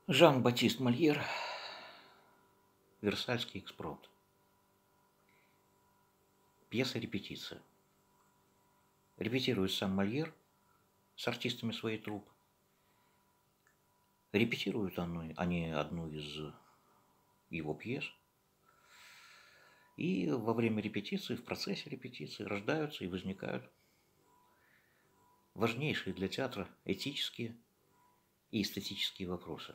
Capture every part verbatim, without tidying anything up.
Жан-Батист Мольер, Версальский экспромт. Пьеса-репетиция. Репетирует сам Мольер с артистами своей труппы. Репетируют они одну из его пьес. И во время репетиции, в процессе репетиции рождаются и возникают важнейшие для театра этические и эстетические вопросы.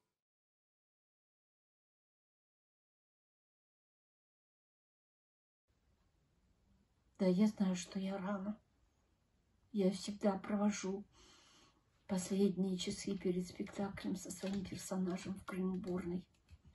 Да, я знаю, что я рано. Я всегда провожу последние часы перед спектаклем со своим персонажем в гримуборной.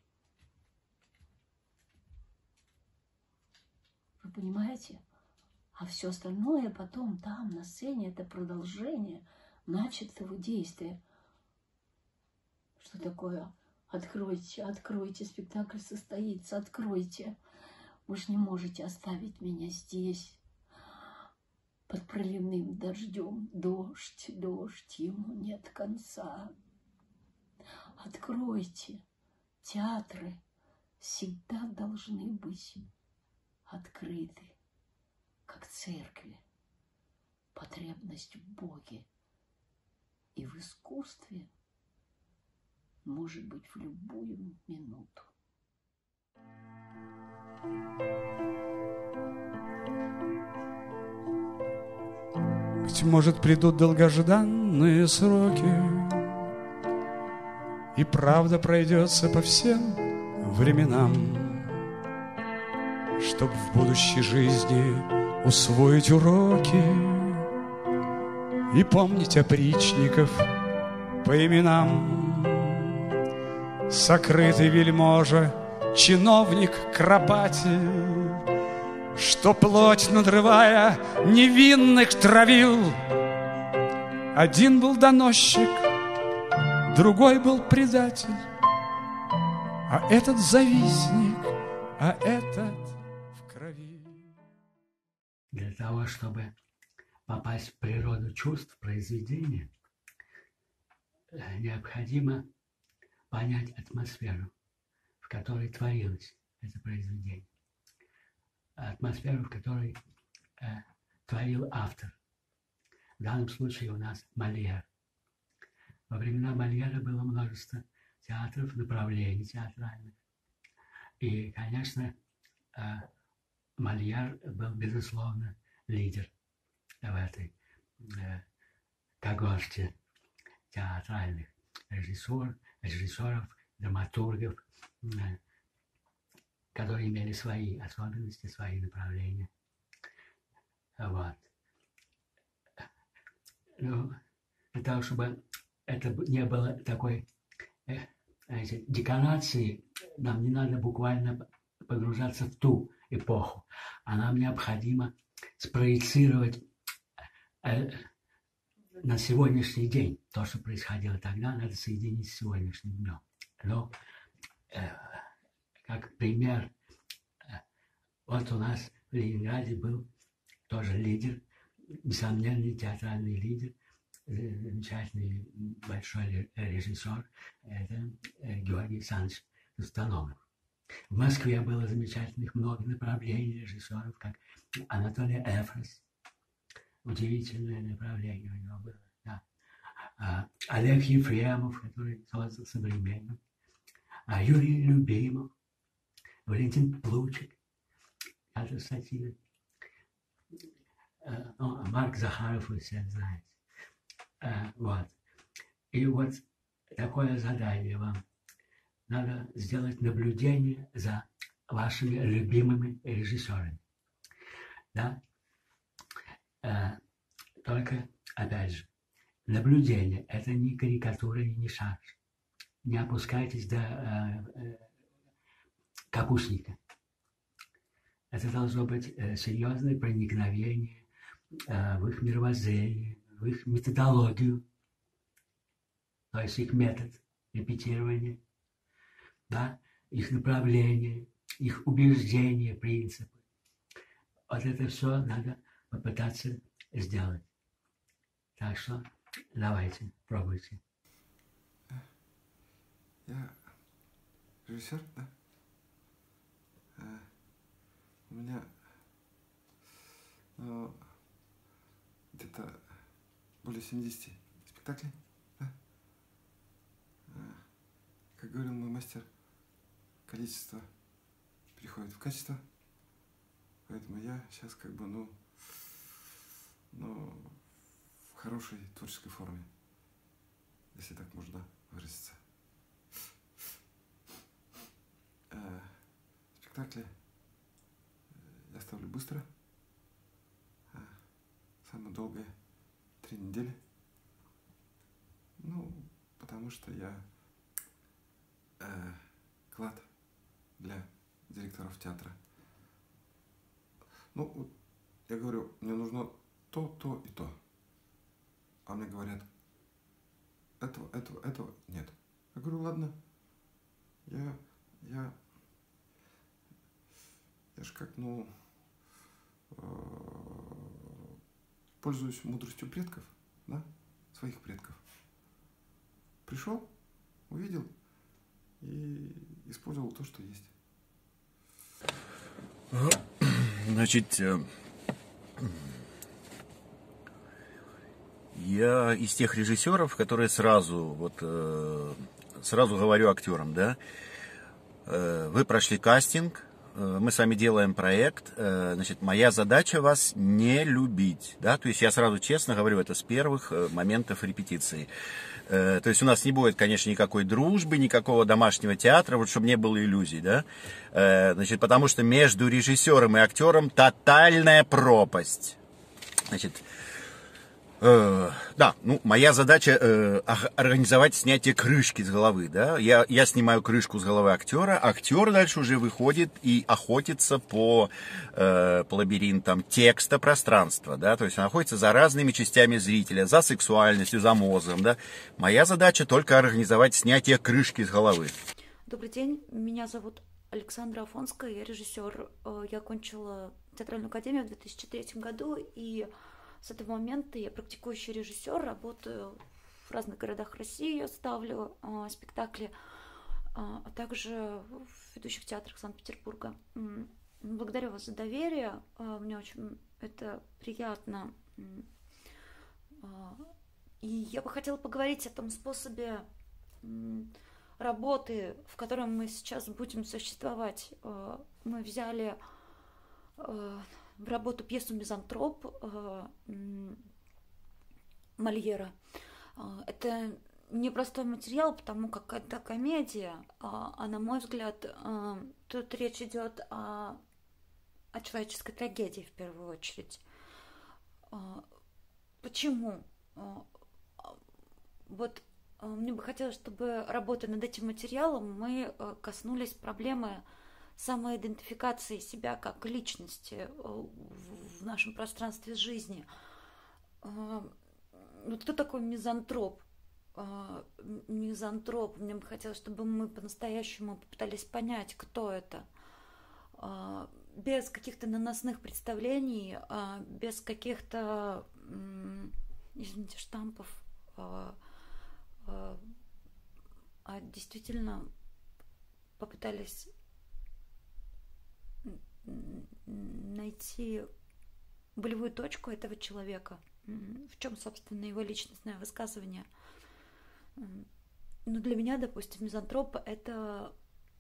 Вы понимаете? А все остальное потом там, на сцене, это продолжение начатого действия. Что такое? Откройте, откройте, спектакль состоится, откройте. Вы же не можете оставить меня здесь, под проливным дождем. Дождь, дождь, ему нет конца. Откройте. Театры всегда должны быть открыты, как церкви. Потребность в Боге и в искусстве может быть в любую минуту. Быть может, придут долгожданные сроки, и правда пройдется по всем временам, чтоб в будущей жизни усвоить уроки и помнить опричников по именам. Сокрытый вельможа, чиновник кропатель, что плоть надрывая невинных травил. Один был доносчик, другой был предатель, а этот завистник, а этот в крови. Для того, чтобы попасть в природу чувств произведения, необходимо понять атмосферу, в которой творилось это произведение. Атмосферу, в которой э, творил автор. В данном случае у нас Мольер. Во времена Мольера было множество театров, направлений театральных. И, конечно, э, Мольер был, безусловно, лидер в этой э, когорте театральных режиссеров, режиссеров, драматургов, э, которые имели свои особенности, свои направления. Вот. Ну, для того, чтобы это не было такой э, знаете, декорации, нам не надо буквально погружаться в ту эпоху, а нам необходимо спроецировать э, на сегодняшний день. То, что происходило тогда, надо соединить с сегодняшним днем. Но э, как пример, вот у нас в Ленинграде был тоже лидер, несомненный театральный лидер, замечательный большой режиссер, это Георгий Александрович Установов. В Москве было замечательных много направлений режиссеров, как Анатолий Эфрос, удивительное направление у него было. Да. А Олег Ефремов, который создал современник, а Юрий Любимов, Валентин Плучик, это сатира. Ну, Марк Захаров, вы все знаете. Вот. И вот такое задание вам. Надо сделать наблюдение за вашими любимыми режиссерами. Да? Только, опять же, наблюдение – это не карикатура и не шарж. Не опускайтесь до капустника. Это должно быть э, серьезное проникновение э, в их мировоззрение, в их методологию, то есть их метод репетирования, да, их направление, их убеждения, принципы. Вот это все надо попытаться сделать. Так что давайте, пробуйте. Я режиссер, да? А, у меня ну, где-то более семидесяти спектаклей, да? А, как говорил мой мастер, количество переходит в качество. Поэтому я сейчас как бы, ну, ну, в хорошей творческой форме, если так можно выразиться. А, спектакли я ставлю быстро. А, самое долгое три недели. Ну, потому что я э, клад для директоров театра. Ну, вот я говорю, мне нужно то, то и то. А мне говорят, этого, этого, этого нет. Я говорю, ладно, я, я, я ж как, ну, э, пользуюсь мудростью предков, да, своих предков. Пришел, увидел и использовал то, что есть. Значит, я из тех режиссеров, которые сразу, вот, сразу говорю актерам, да, вы прошли кастинг, мы с вами делаем проект, значит, моя задача вас не любить, да, то есть я сразу честно говорю это с первых моментов репетиции. То есть у нас не будет, конечно, никакой дружбы, никакого домашнего театра, вот чтобы не было иллюзий, да. Значит, потому что между режиссером и актером тотальная пропасть. Значит, э, да, ну, моя задача э, организовать снятие крышки с головы, да. Я, я снимаю крышку с головы актера, актер дальше уже выходит и охотится по, э, по лабиринтам текста, пространства, да. То есть он охотится за разными частями зрителя, за сексуальностью, за мозгом, да. Моя задача только организовать снятие крышки с головы. Добрый день, меня зовут Александра Афонская, я режиссер. Я окончила театральную академию в две тысячи третьем году, и с этого момента я практикующий режиссер, работаю в разных городах России, ставлю э, спектакли, э, а также в ведущих театрах Санкт-Петербурга. Благодарю вас за доверие, э, мне очень это приятно. Э, и я бы хотела поговорить о том способе э, работы, в котором мы сейчас будем существовать. Э, мы взяли э, в работу пьесу «Мизантроп» Мольера. Это непростой материал, потому как это комедия, а на мой взгляд, тут речь идет о, о человеческой трагедии в первую очередь. Почему? Вот мне бы хотелось, чтобы, работая над этим материалом, мы коснулись проблемы самоидентификации себя как личности в нашем пространстве жизни. Вот кто такой мизантроп? Мизантроп. Мне бы хотелось, чтобы мы по-настоящему попытались понять, кто это. Без каких-то наносных представлений, без каких-то, извините, штампов, а действительно попытались найти болевую точку этого человека, в чем, собственно, его личностное высказывание. Ну, для меня, допустим, мизантроп — это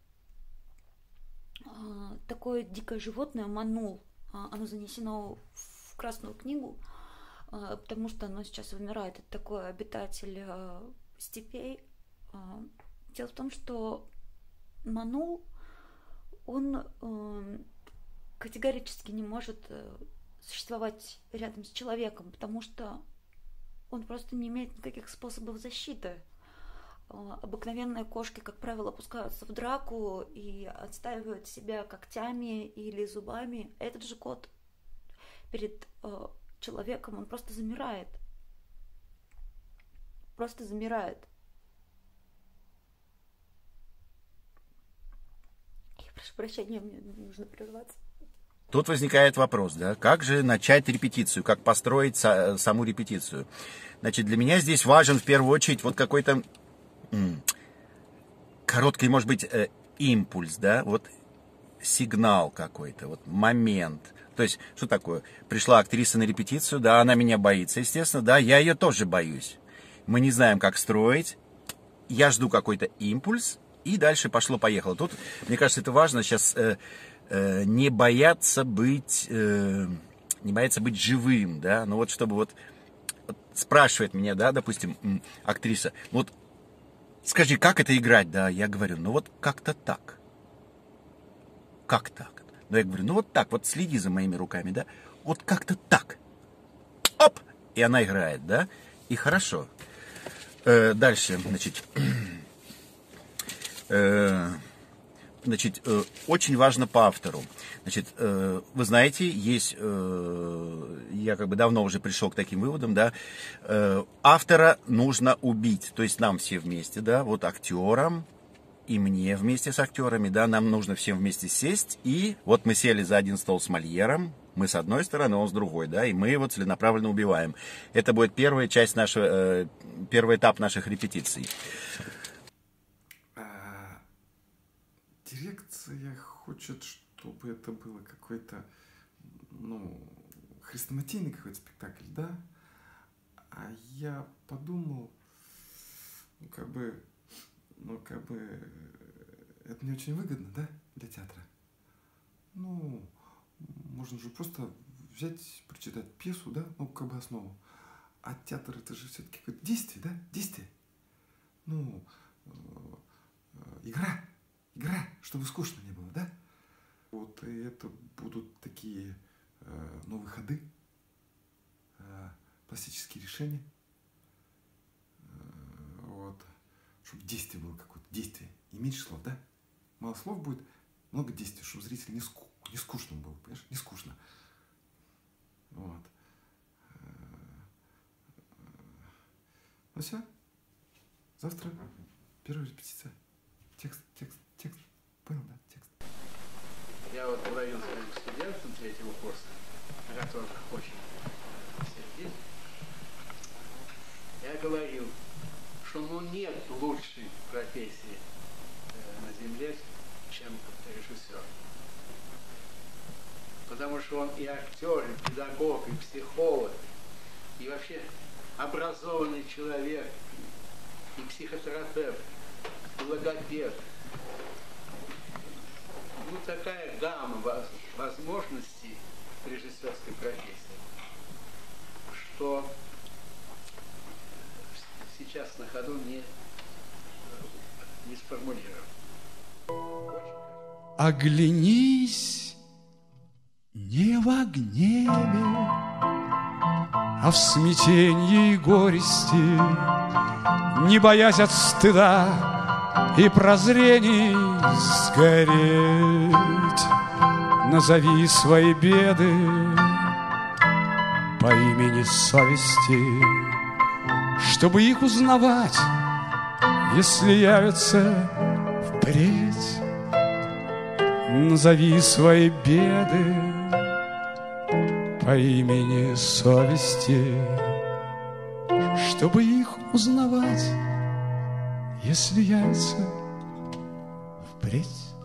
такое дикое животное, манул. Оно занесено в Красную книгу, потому что оно сейчас вымирает. Это такой обитатель степей. Дело в том, что манул, он категорически не может существовать рядом с человеком, потому что он просто не имеет никаких способов защиты. Обыкновенные кошки, как правило, опускаются в драку и отстаивают себя когтями или зубами. Этот же кот перед человеком, он просто замирает. Просто замирает. Я прошу прощения, мне нужно прерваться. Тут возникает вопрос, да, как же начать репетицию, как построить са- саму репетицию. Значит, для меня здесь важен в первую очередь вот какой-то м- короткий, может быть, э, импульс, да, вот сигнал какой-то, вот момент. То есть, что такое? Пришла актриса на репетицию, да, она меня боится, естественно, да, я ее тоже боюсь. Мы не знаем, как строить. Я жду какой-то импульс, и дальше пошло-поехало. Тут, мне кажется, это важно сейчас э, э, не бояться быть, э, не бояться быть живым, да, ну вот чтобы вот, вот спрашивает меня, да, допустим, актриса, вот скажи, как это играть, да, я говорю, ну вот как-то так. Как так? Но я говорю, ну вот так, вот следи за моими руками, да, вот как-то так. Оп! И она играет, да, и хорошо. Э, дальше, значит, э, значит, э, очень важно по автору. Значит, э, вы знаете, есть, э, я как бы давно уже пришел к таким выводам, да, э, автора нужно убить, то есть нам все вместе, да, вот актерам, и мне вместе с актерами, да, нам нужно всем вместе сесть, и вот мы сели за один стол с Мольером, мы с одной стороны, он с другой, да, и мы его целенаправленно убиваем. Это будет первая часть нашего, э, первый этап наших репетиций. А, дирекция хочет, чтобы это было какой-то, ну, хрестоматийный какой-то спектакль, да? А я подумал, ну, как бы, ну, как бы, это не очень выгодно, да, для театра? Ну, можно же просто взять, прочитать пьесу, да, ну, как бы основу. А театр это же все-таки какое-то действие, да, действие. Ну, э, э, игра, игра, чтобы скучно не было, да? Вот, и это будут такие э, новые ходы, э, пластические решения. Э, вот. Чтобы действие было какое-то, действие. И меньше слов, да? Мало слов будет, много действий, чтобы зритель не, ску, не скучно было, понимаешь? Не скучно. Вот. Ну все. Завтра первая репетиция. Текст, текст, текст. Понял, да? Текст. Я вот говорил своим студентам третьего курса, на которых очень сердит, я говорил, что ну нет лучшей профессии э, на земле, чем режиссер. Потому что он и актер, и педагог, и психолог, и вообще образованный человек, и психотерапевт, и логопед. Ну, такая гамма возможностей режиссерской профессии, что сейчас на ходу не, не сформулирован. Оглянись не в гневе, а в смятении и горести, не боясь от стыда и прозрений сгореть. Назови свои беды по имени совести, чтобы их узнавать, если явятся впредь. Назови свои беды по имени совести, чтобы их узнавать, если явятся впредь.